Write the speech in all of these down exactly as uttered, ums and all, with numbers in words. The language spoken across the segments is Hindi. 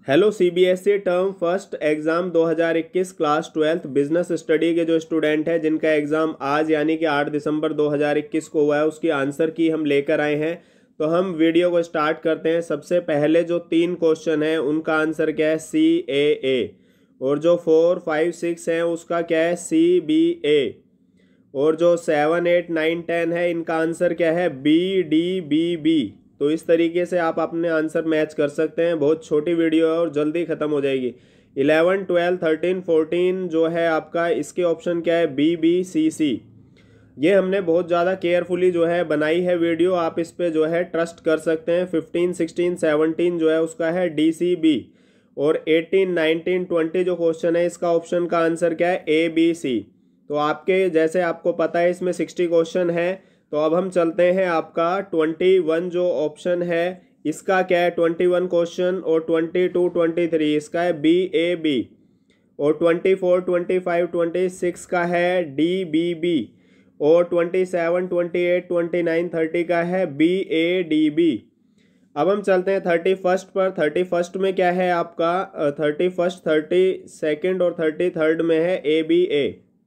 Hello CBSE term first exam दो हज़ार इक्कीस क्लास ट्वेल्थ बिजनेस स्टडी के जो स्टूडेंट हैं जिनका एग्ज़ाम आज यानी कि आठ दिसंबर दो हज़ार इक्कीस को हुआ है उसकी आंसर की हम लेकर आए हैं। तो हम वीडियो को स्टार्ट करते हैं। सबसे पहले जो तीन क्वेश्चन हैं उनका आंसर क्या है, सी ए ए। और जो फोर फाइव सिक्स हैं उसका क्या है, सी बी ए। और जो सेवन एट नाइन टेन है इनका आंसर क्या है, बी डी बी बी। तो इस तरीके से आप अपने आंसर मैच कर सकते हैं। बहुत छोटी वीडियो है और जल्दी ख़त्म हो जाएगी। इलेवन ट्वेल्व थर्टीन फोर्टीन जो है आपका, इसके ऑप्शन क्या है, बी बी सी सी। ये हमने बहुत ज़्यादा केयरफुली जो है बनाई है वीडियो, आप इस पर जो है ट्रस्ट कर सकते हैं। फिफ्टीन सिक्सटीन सेवनटीन जो है उसका है डी सी बी। और एटीन नाइनटीन ट्वेंटी जो क्वेश्चन है इसका ऑप्शन का आंसर क्या है, ए बी सी। तो आपके जैसे आपको पता है इसमें सिक्सटी क्वेश्चन है। तो अब हम चलते हैं आपका ट्वेंटी वन जो ऑप्शन है इसका क्या है, ट्वेंटी वन क्वेश्चन। और ट्वेंटी टू ट्वेंटी थ्री इसका है बी ए बी। और twenty four twenty five twenty six का है डी बी बी। और twenty seven twenty eight twenty nine thirty का है बी ए डी बी। अब हम चलते हैं थर्टी फर्स्ट पर। थर्टी फर्स्ट में क्या है आपका, थर्टी फर्स्ट थर्टी सेकेंड और थर्टी थर्ड में है A B A.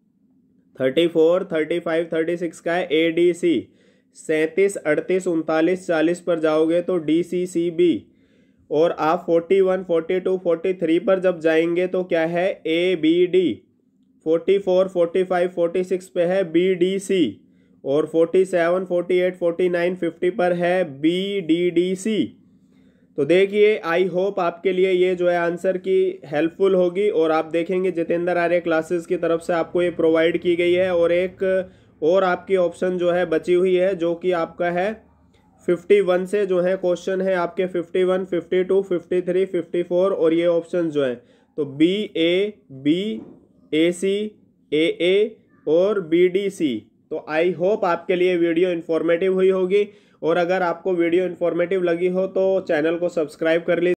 Thirty four thirty five thirty six का है ए डी सी। सैंतीस अड़तीस उनतालीस चालीस पर जाओगे तो डी सी सी बी। और आप forty one forty two forty three पर जब जाएंगे तो क्या है, A B D. Forty four forty five forty six पे है बी डी सी। और forty seven forty eight forty nine fifty पर है बी डी डी सी। तो देखिए, आई होप आपके लिए ये जो है आंसर की हेल्पफुल होगी। और आप देखेंगे जितेंद्र आर्य क्लासेस की तरफ से आपको ये प्रोवाइड की गई है। और एक और आपकी ऑप्शन जो है बची हुई है जो कि आपका है फिफ्टी वन से जो है क्वेश्चन है आपके fifty one fifty two fifty three fifty four. और ये ऑप्शन जो है तो बी ए बी ए सी ए ए और बी डी सी। तो आई होप आपके लिए वीडियो इन्फॉर्मेटिव हुई होगी। और अगर आपको वीडियो इन्फॉर्मेटिव लगी हो तो चैनल को सब्सक्राइब कर लीजिए।